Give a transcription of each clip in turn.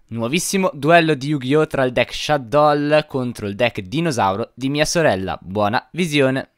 Nuovissimo duello di Yu-Gi-Oh! Tra il deck Shadoll contro il deck Dinosauro di mia sorella. Buona visione!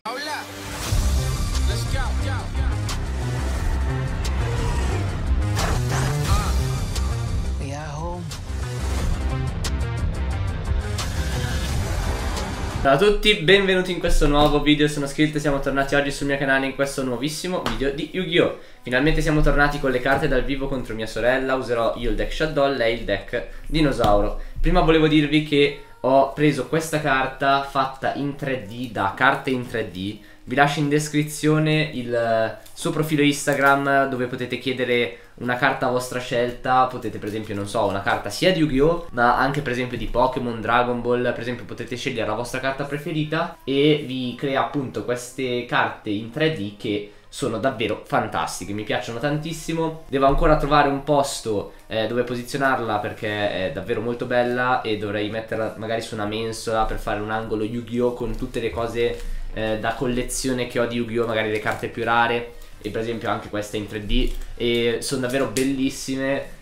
Ciao a tutti, benvenuti in questo nuovo video, sono Skillt e siamo tornati oggi sul mio canale in questo nuovissimo video di Yu-Gi-Oh! Finalmente siamo tornati con le carte dal vivo contro mia sorella, userò io il deck Shadoll, lei il deck Dinosauro. Prima volevo dirvi che ho preso questa carta fatta in 3D, da carte in 3D. Vi lascio in descrizione il suo profilo Instagram dove potete chiedere una carta a vostra scelta. Potete per esempio, non so, una carta sia di Yu-Gi-Oh! Ma anche per esempio di Pokémon, Dragon Ball. Per esempio potete scegliere la vostra carta preferita e vi crea appunto queste carte in 3D che sono davvero fantastiche, mi piacciono tantissimo. Devo ancora trovare un posto dove posizionarla perché è davvero molto bella e dovrei metterla magari su una mensola per fare un angolo Yu-Gi-Oh! Con tutte le cose da collezione che ho di Yu-Gi-Oh! Magari le carte più rare e per esempio anche questa in 3D e sono davvero bellissime.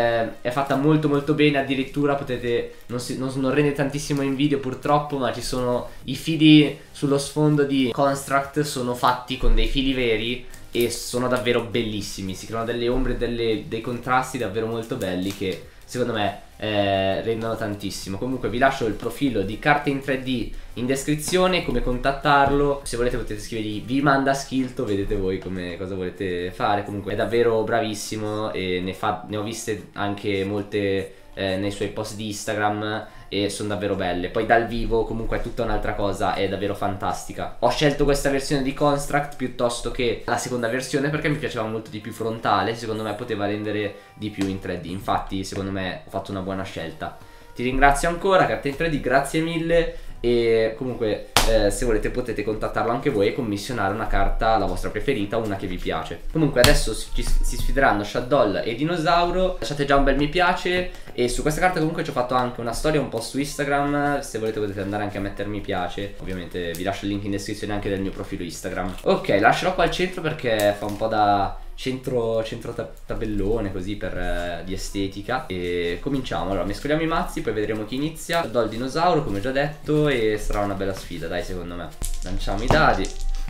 È fatta molto molto bene, addirittura potete, non rende tantissimo in video purtroppo, ma ci sono i fili sullo sfondo di Construct, sono fatti con dei fili veri e sono davvero bellissimi, si creano delle ombre, dei contrasti davvero molto belli che secondo me rendono tantissimo. Comunque vi lascio il profilo di Carte in 3D in descrizione, come contattarlo, se volete potete scrivergli vi manda Skillt, vedete voi cosa volete fare. Comunque è davvero bravissimo e ne ho viste anche molte nei suoi post di Instagram e sono davvero belle. Poi dal vivo comunque è tutta un'altra cosa, è davvero fantastica. Ho scelto questa versione di Construct piuttosto che la seconda versione perché mi piaceva molto di più frontale, secondo me poteva rendere di più in 3D, infatti secondo me ho fatto una buona scelta. Ti ringrazio ancora, Carte in 3D, grazie mille. E comunque se volete potete contattarlo anche voi e commissionare una carta, la vostra preferita, una che vi piace. Comunque adesso si sfideranno Shadoll e Dinosauro. Lasciate già un bel mi piace. E su questa carta comunque ci ho fatto anche una storia un po' su Instagram, se volete potete andare anche a mettere mi piace. Ovviamente vi lascio il link in descrizione anche del mio profilo Instagram. Ok, lascerò qua al centro perché fa un po' da centro tabellone così per di estetica. E cominciamo. Allora mescoliamo i mazzi, poi vedremo chi inizia. Do il dinosauro come già detto e sarà una bella sfida, dai, secondo me. Lanciamo i dadi.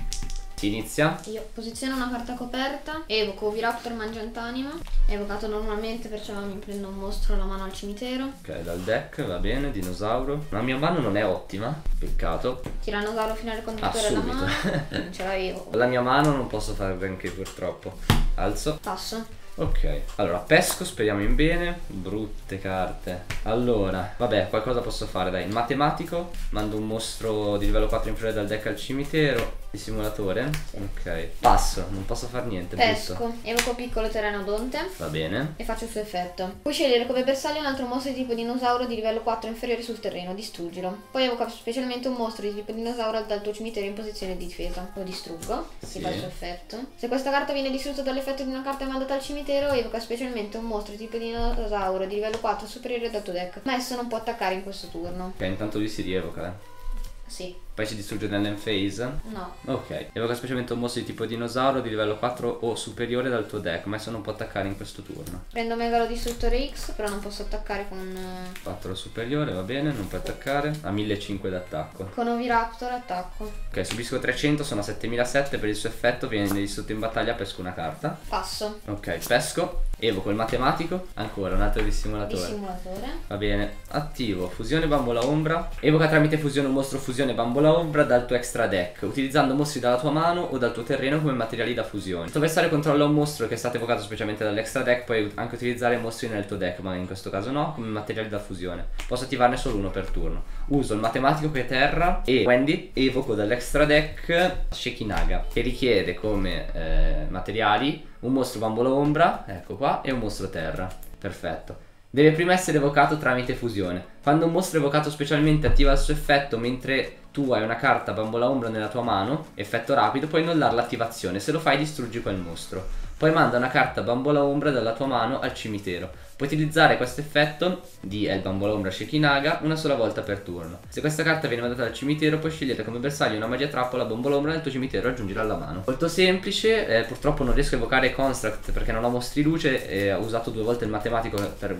Si inizia? Io posiziono una carta coperta, evoco Oviraptor Mangiantanima. Evocato normalmente, perciò mi prendo un mostro alla mano al cimitero. Ok, dal deck, va bene, dinosauro. La mia mano non è ottima, peccato. Tirannosauro finale conduttore alla mano. Non ce l'avevo. La mia mano non posso fare granché purtroppo. Alzo. Passo. Ok, allora pesco, speriamo in bene. Brutte carte. Allora, vabbè, qualcosa posso fare, dai. Il matematico, mando un mostro di livello 4 inferiore dal deck al cimitero. Il simulatore? Sì. Ok. Passo, non posso fare niente. Pesco, brutto. evoco piccolo Teranodonte. Va bene. E faccio il suo effetto. Puoi scegliere come bersaglio un altro mostro di tipo dinosauro di livello 4 inferiore sul terreno, distruggilo. Poi evoca specialmente un mostro di tipo dinosauro dal tuo cimitero in posizione di difesa. Lo distruggo, si fa il suo effetto. Se questa carta viene distrutta dall'effetto di una carta mandata al cimitero, evoca specialmente un mostro di tipo dinosauro di livello 4 superiore dal tuo deck, ma esso non può attaccare in questo turno. Ok, intanto lui si rievoca, Sì. Poi si distrugge nell'end phase? No. Ok. Evoca specialmente un mostro di tipo dinosauro di livello 4 o superiore dal tuo deck, ma esso non può attaccare in questo turno. Prendo Megalo Distruttore X, però non posso attaccare con 4 superiore, va bene, non può attaccare. A 1500 d'attacco. con Oviraptor attacco. Ok, subisco 300, sono a 7007. Per il suo effetto viene distrutto in battaglia, pesco una carta. Passo. Ok, pesco. Evoco il matematico. Ancora un altro dissimulatore. Dissimulatore. Va bene. Attivo fusione bambola ombra. Evoca tramite fusione un mostro fusione bambola ombra dal tuo extra deck, utilizzando mostri dalla tua mano o dal tuo terreno come materiali da fusione. Il tuo avversario controlla un mostro che è stato evocato specialmente dall'extra deck. Puoi anche utilizzare mostri nel tuo deck, ma in questo caso no, come materiali da fusione. Posso attivarne solo uno per turno. Uso il matematico che è terra e quindi evoco dall'extra deck Shekinaga, che richiede come materiali un mostro bambola ombra, ecco qua, e un mostro terra. Perfetto. Deve prima essere evocato tramite fusione. Quando un mostro evocato specialmente attiva il suo effetto mentre tu hai una carta bambola ombra nella tua mano, effetto rapido, puoi annullare l'attivazione. Se lo fai distruggi quel mostro. Poi manda una carta bambola ombra dalla tua mano al cimitero. Puoi utilizzare questo effetto di El Bambolo Ombra Shekinaga una sola volta per turno. Se questa carta viene mandata dal cimitero, puoi scegliere come bersaglio una magia trappola Bambolo Ombra nel tuo cimitero e aggiungere alla mano. Molto semplice, purtroppo non riesco a evocare Construct perché non ho mostri luce e ho usato 2 volte il matematico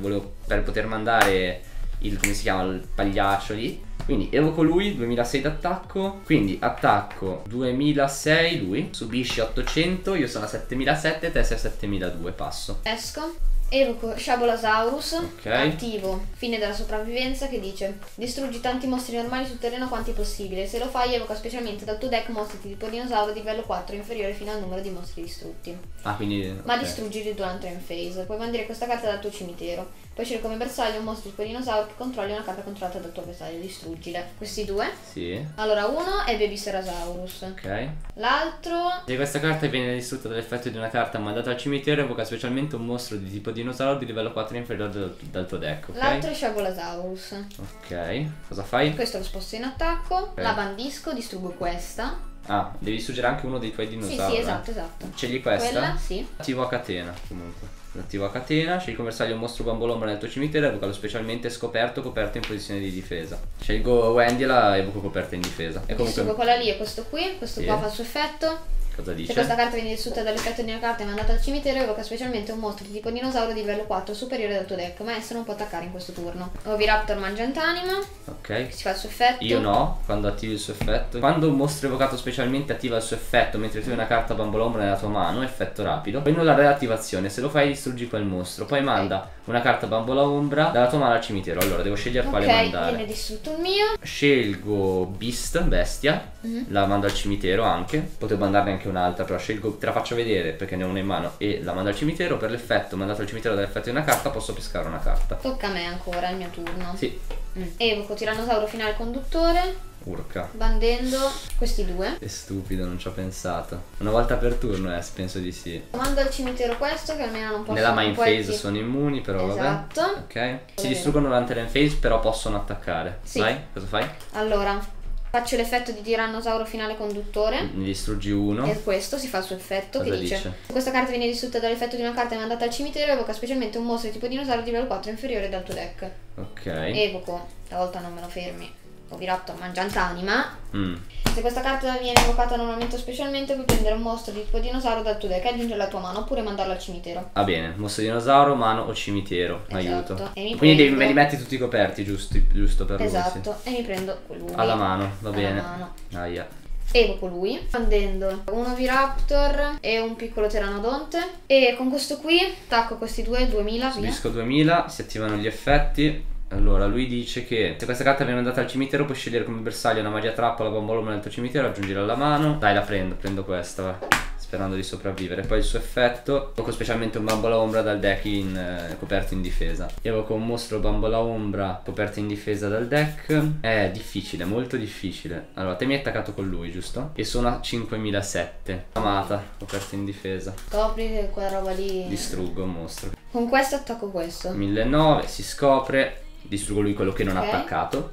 per poter mandare il, come si chiama, il pagliaccio lì. Quindi evoco lui, 2006 d'attacco. Quindi attacco 2006 lui. Subisci 800, io sono a 7007, te sei a 7002, passo. Esco. Evoco Shabolasaurus, Okay. attivo fine della sopravvivenza che dice: distruggi tanti mostri normali sul terreno quanti possibile. Se lo fai evoca specialmente dal tuo deck mostri tipo dinosauro di livello 4 inferiore fino al numero di mostri distrutti. Ah, quindi Ma ok. distruggili durante end phase. Puoi mandare questa carta dal tuo cimitero. Puoi scegliere come bersaglio un mostro tipo dinosauro che controlli una carta controllata dal tuo bersaglio. Distruggile. Questi due. Sì, Allora, uno è Baby Serasaurus. ok. L'altro Se questa carta viene distrutta dall'effetto di una carta mandata al cimitero, evoca specialmente un mostro di tipo dinosauro di livello 4 inferiore dal tuo deck, ok? L'altro è Shabolasaurus. Ok, cosa fai? Questo lo sposto in attacco. La bandisco, distruggo questa. Ah, devi distruggere anche uno dei tuoi Sì, dinosauri. sì, esatto, esatto. Scegli questa? Quella, sì. Attivo a catena, comunque. Attivo a catena, scegli come bersaglio un mostro bambolombra nel tuo cimitero, evocalo specialmente scoperto, coperto in posizione di difesa. Scelgo Wendy e la evoco coperta in difesa. E Distruggo comunque, quella lì e questo qui. Questo Sì. qua fa il suo effetto. cosa Se dice? questa carta viene distrutta dall'effetto di una carta e mandata al cimitero, evoca specialmente un mostro di tipo dinosauro di livello 4 superiore al tuo deck, ma esso non può attaccare in questo turno. Oviraptor Mangiantanima, Ok. che si fa il suo effetto. Io no, quando attivi il suo effetto. Quando un mostro evocato specialmente attiva il suo effetto mentre tu hai una carta bambolombra nella tua mano, effetto rapido. Poi nulla reattivazione, se lo fai distruggi quel mostro. Poi manda una carta bambolombra dalla tua mano al cimitero. Allora devo scegliere quale Ok, mandare. viene distrutto il mio. Scelgo Beast, bestia. La mando al cimitero anche. Potevo mandarne anche un'altra, però scelgo, te la faccio vedere perché ne ho una in mano e la mando al cimitero. Per l'effetto mandato al cimitero dall'effetto di una carta posso pescare una carta. Tocca a me ancora, è il mio turno. Sì, Evoco Tirannosauro finale conduttore, urca. bandendo questi due. È stupido, non ci ho pensato. Una volta per turno, penso di sì. Mando al cimitero questo che almeno non posso. Nella main non puoi phase ti- sono immuni, però Esatto. vabbè. Ok. Si distruggono durante l'end phase, però possono attaccare. Sì. Vai, cosa fai? Allora, faccio l'effetto di Tirannosauro finale conduttore. Ne distruggi uno. E questo si fa il suo effetto Cosa che dice: dice? se questa carta viene distrutta dall'effetto di una carta e mandata al cimitero, evoca specialmente un mostro di tipo dinosauro di livello 4 inferiore dal tuo deck. Ok. Evoco, stavolta non me lo fermi, Oviraptor Mangiantanima. Mm. Se questa carta viene evocata normalmente o specialmente, puoi prendere un mostro di tipo dinosauro dal tuo deck e aggiungerlo alla tua mano oppure mandarlo al cimitero. Va bene, mostro dinosauro, mano o cimitero. Esatto. Aiuto. E mi Quindi prendo- me li metti tutti coperti, giusto per lui. Sì. Esatto, e mi prendo lui. Alla mano, va Alla bene. mano. Aia. Evoco lui, prendendo un Oviraptor e un piccolo Pteranodonte. E con questo qui attacco questi due, 2000 via. Subisco 2000, si attivano gli effetti. Allora, lui dice che se questa carta viene mandata al cimitero puoi scegliere come bersaglio una magia trappola bambolombra nel tuo cimitero, aggiungere alla mano. Dai, la prendo questa, va. Sperando di sopravvivere. Poi il suo effetto, evoco specialmente un bambola ombra dal deck coperto in difesa. Evoco un mostro bambola ombra coperto in difesa dal deck. È difficile, molto difficile. Allora, te mi hai attaccato con lui, giusto? E sono a 5007. Amata, coperto in difesa. Scopri che quella roba lì. Distruggo un mostro. Con questo attacco questo. 1009, si scopre. Distruggo lui quello che non ha Ok. attaccato.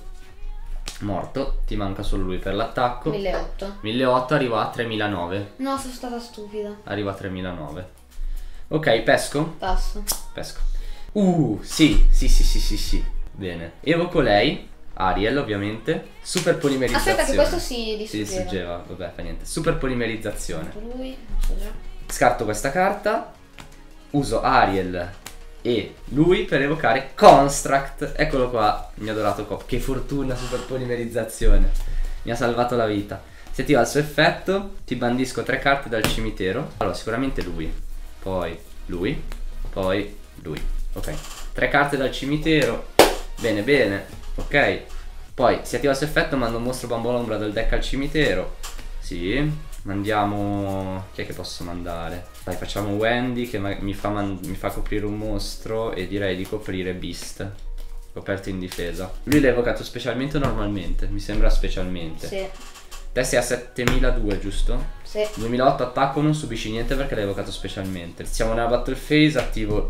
Morto, ti manca solo lui per l'attacco. 1800. 1008, arriva a 3009. No, sono stata stupida. Arriva a 3009. Ok, pesco? Passo. Pesco. Sì. Bene. Evoco lei, Ariel ovviamente. Super polimerizzazione. Aspetta che questo si si distruggeva. distruggeva, vabbè, fa niente. Super polimerizzazione. Lui, non so già. Scarto questa carta. Uso Ariel e lui per evocare Construct. Eccolo qua, il mio adorato Cop. Che fortuna, super polimerizzazione. Mi ha salvato la vita. Se attiva il suo effetto, ti bandisco 3 carte dal cimitero. Allora, sicuramente lui. Poi lui. Poi lui. Ok. 3 carte dal cimitero. Bene. Ok. Poi si attiva il suo effetto, mando un mostro bambolombra dal deck al cimitero. Sì. Mandiamo... Chi è che posso mandare? Dai, facciamo Wendy che mi fa coprire un mostro. E direi di coprire Beast, coperto in difesa. Lui l'ha evocato specialmente o normalmente? Mi sembra specialmente. Sì. Te sei a 7002, giusto? Sì. 2008 attacco, non subisci niente perché l'hai evocato specialmente. Siamo nella battle phase, attivo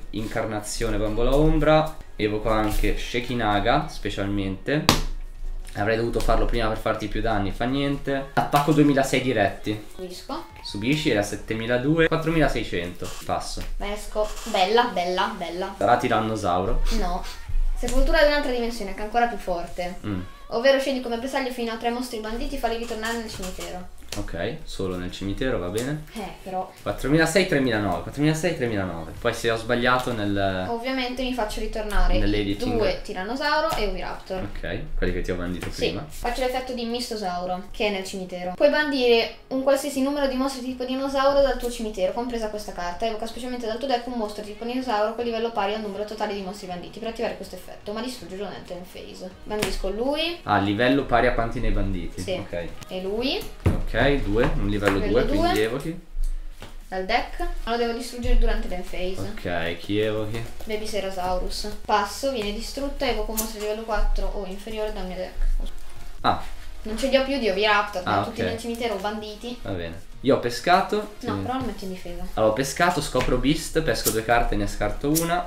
incarnazione bambola ombra. Evoco anche Shekinaga specialmente. Avrei dovuto farlo prima per farti più danni, fa niente. Attacco 2006 diretti. Subisco. Subisci, era 7200, 4600. Passo. Esco. Bella, bella, bella. Sarà tirannosauro. No. Sepoltura di un'altra dimensione, che è ancora più forte. Ovvero scegli come bersaglio fino a 3 mostri banditi e falli ritornare nel cimitero. Ok, solo nel cimitero, va bene. Però 4006, 3009, 4006, 3009. Poi se ho sbagliato ovviamente mi faccio ritornare nell'editing 2 tirannosauro e Oviraptor. Ok, quelli che ti ho bandito prima. Sì, faccio l'effetto di mistosauro, che è nel cimitero. Puoi bandire un qualsiasi numero di mostri tipo dinosauro dal tuo cimitero, compresa questa carta. Evoca specialmente dal tuo deck un mostro tipo dinosauro con livello pari al numero totale di mostri banditi per attivare questo effetto, ma distruggilo nel turn phase. Bandisco lui. Ah, livello pari a quanti ne hai banditi? Sì. Ok. E lui. Ok, 2, un livello 2, quindi evochi. Dal deck, ma lo devo distruggere durante l'end phase. Ok, chi evochi? Baby Serasaurus. Passo, viene distrutta, evoco un mostro di livello 4 o inferiore dal mio deck. Ah. Non ce li ho più di Oviraptor, tutti ok. nel cimitero banditi. Va bene. Io ho pescato. No, però lo metto in difesa. Allora, ho pescato, scopro Beast, pesco 2 carte, ne scarto una.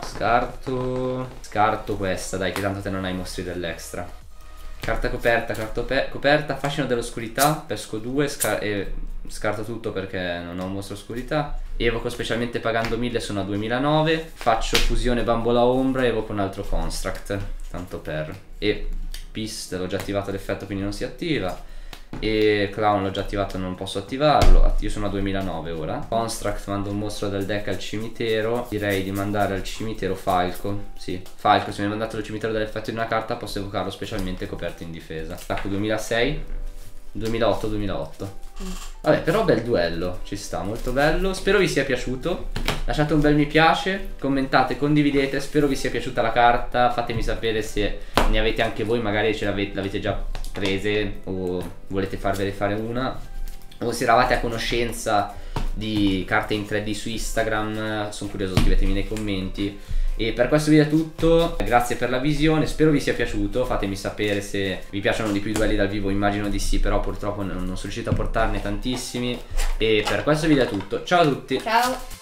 Scarto questa, dai, che tanto te non hai i mostri dell'extra. Carta coperta, coperta, fascino dell'oscurità, pesco 2 e scarto tutto perché non ho un mostro oscurità. Evoco specialmente pagando 1000, sono a 2009. Faccio fusione bambola ombra, evoco un altro construct, tanto per. E Beast l'ho già attivato l'effetto, quindi non si attiva. E Clown l'ho già attivato, non posso attivarlo. Io sono a 2009 ora. Construct, mando un mostro del deck al cimitero. Direi di mandare al cimitero Falco. Sì, Falco, se mi hai mandato al cimitero dell'effetto di una carta posso evocarlo specialmente coperto in difesa. Attacco 2006, 2008, 2008. Vabbè, però bel duello, ci sta, molto bello. Spero vi sia piaciuto. Lasciate un bel mi piace, commentate, condividete. Spero vi sia piaciuta la carta. Fatemi sapere se ne avete anche voi, magari l'avete già prese o volete farvele fare una, o se eravate a conoscenza di carte in 3D su Instagram. Sono curioso, scrivetemi nei commenti. E per questo video è tutto, grazie per la visione, spero vi sia piaciuto, fatemi sapere se vi piacciono di più i duelli dal vivo, immagino di sì, però purtroppo non sono riuscito a portarne tantissimi. E per questo video è tutto, ciao a tutti! Ciao!